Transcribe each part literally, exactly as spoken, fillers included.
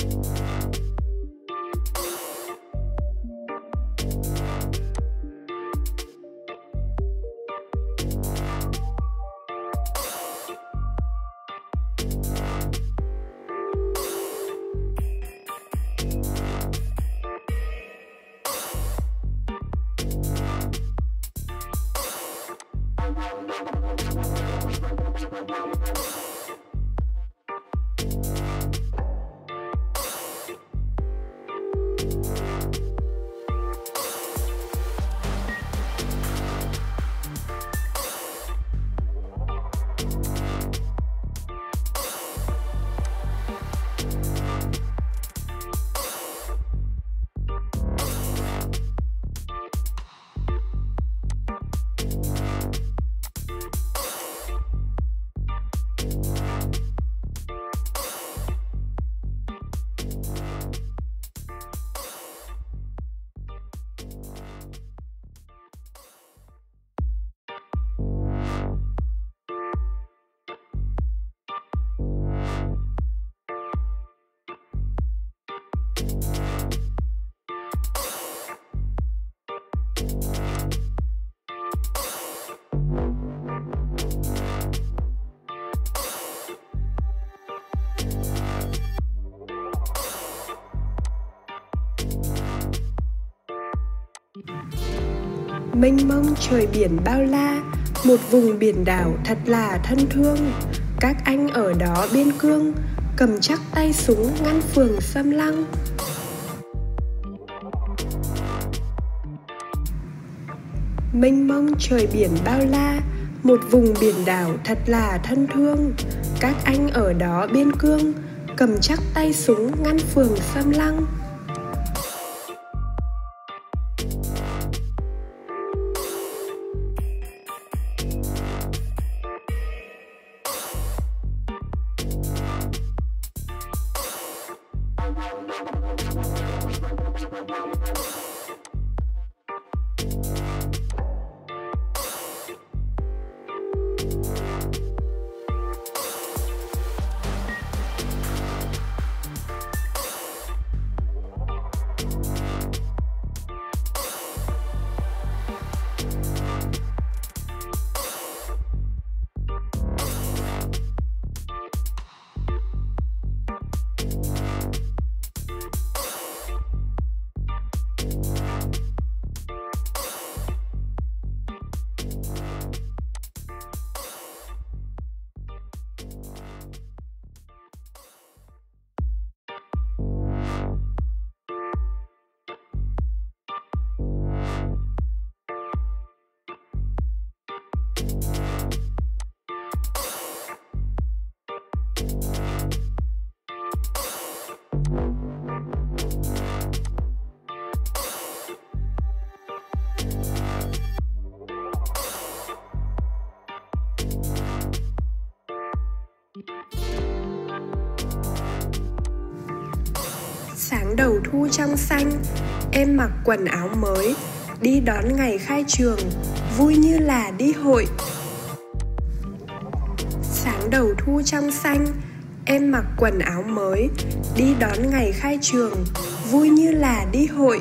Mênh mông trời biển bao la, một vùng biển đảo thật là thân thương. Các anh ở đó biên cương, cầm chắc tay súng ngăn phường xâm lăng. Mênh mông trời biển bao la, một vùng biển đảo thật là thân thương. Các anh ở đó biên cương, cầm chắc tay súng ngăn phường xâm lăng. Sáng đầu thu trong xanh, em mặc quần áo mới, đi đón ngày khai trường, vui như là đi hội. Sáng đầu thu trong xanh, em mặc quần áo mới, đi đón ngày khai trường, vui như là đi hội.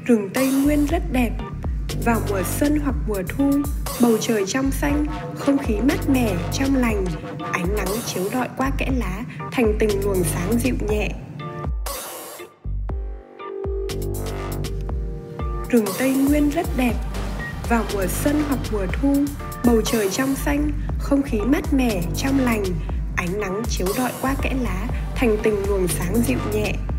Rừng Tây Nguyên rất đẹp. Vào mùa xuân hoặc mùa thu, bầu trời trong xanh, không khí mát mẻ, trong lành, ánh nắng chiếu rọi qua kẽ lá, thành từng luồng sáng dịu nhẹ. Rừng Tây Nguyên rất đẹp. Vào mùa xuân hoặc mùa thu, bầu trời trong xanh, không khí mát mẻ, trong lành, ánh nắng chiếu rọi qua kẽ lá, thành từng luồng sáng dịu nhẹ.